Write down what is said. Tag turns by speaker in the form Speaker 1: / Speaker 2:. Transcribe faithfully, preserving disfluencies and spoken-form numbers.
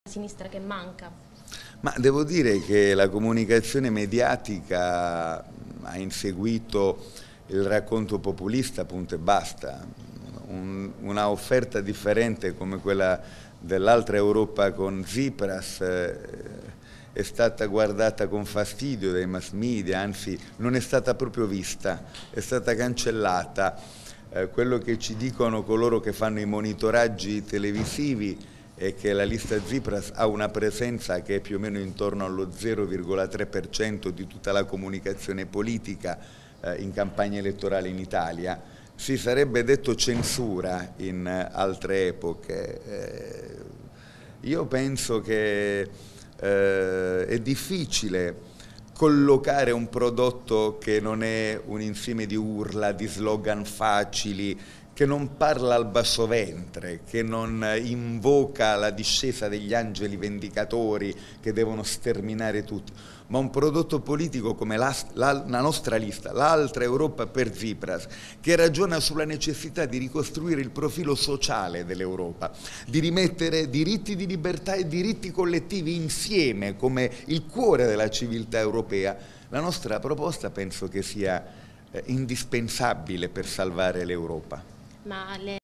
Speaker 1: sinistra che manca?
Speaker 2: Ma devo dire che la comunicazione mediatica ha inseguito il racconto populista, punto e basta. Un, una offerta differente come quella dell'altra Europa con Tsipras eh, è stata guardata con fastidio dai mass media, anzi non è stata proprio vista, è stata cancellata. Eh, quello che ci dicono coloro che fanno i monitoraggi televisivi è che la lista Tsipras ha una presenza che è più o meno intorno allo zero virgola tre per cento di tutta la comunicazione politica eh, in campagna elettorale in Italia. Si sarebbe detto censura in eh, altre epoche. Eh, io penso che eh, è difficile collocare un prodotto che non è un insieme di urla, di slogan facili, che non parla al bassoventre, che non invoca la discesa degli angeli vendicatori che devono sterminare tutti, ma un prodotto politico come la, la, la nostra lista, l'altra Europa per Tsipras, che ragiona sulla necessità di ricostruire il profilo sociale dell'Europa, di rimettere diritti di libertà e diritti collettivi insieme come il cuore della civiltà europea. La nostra proposta penso che sia eh, indispensabile per salvare l'Europa.
Speaker 1: Ma le